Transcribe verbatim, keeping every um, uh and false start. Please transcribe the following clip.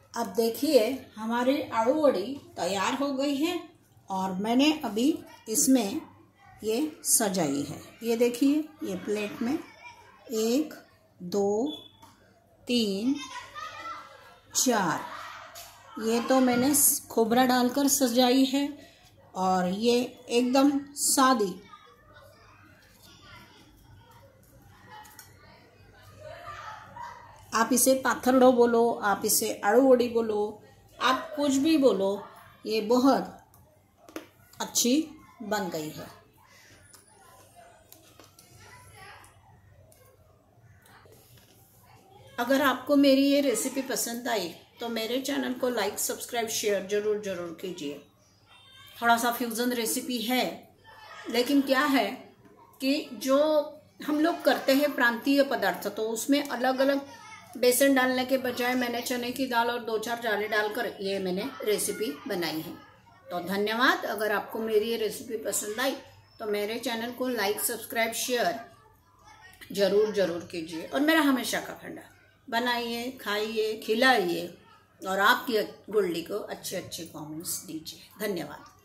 अब देखिए हमारी आलू वड़ी तैयार हो गई है और मैंने अभी इसमें ये सजाई है। ये देखिए ये प्लेट में एक दो तीन चार, ये तो मैंने खोबरा डालकर सजाई है और ये एकदम सादी। आप इसे पाथरडो बोलो, आप इसे आलू वड़ी बोलो, आप कुछ भी बोलो, ये बहुत अच्छी बन गई है। अगर आपको मेरी ये रेसिपी पसंद आई तो मेरे चैनल को लाइक सब्सक्राइब शेयर जरूर जरूर कीजिए। थोड़ा सा फ्यूज़न रेसिपी है, लेकिन क्या है कि जो हम लोग करते हैं प्रांतीय पदार्थ, तो उसमें अलग अलग बेसन डालने के बजाय मैंने चने की दाल और दो चार दालें डालकर ये मैंने रेसिपी बनाई है। तो धन्यवाद। अगर आपको मेरी ये रेसिपी पसंद आई तो मेरे चैनल को लाइक सब्सक्राइब शेयर जरूर जरूर कीजिए और मेरा हमेशा का फंडा, बनाइए, खाइए, खिलाइए और आपकी गुल्डी को अच्छे अच्छे कमेंट्स दीजिए। धन्यवाद।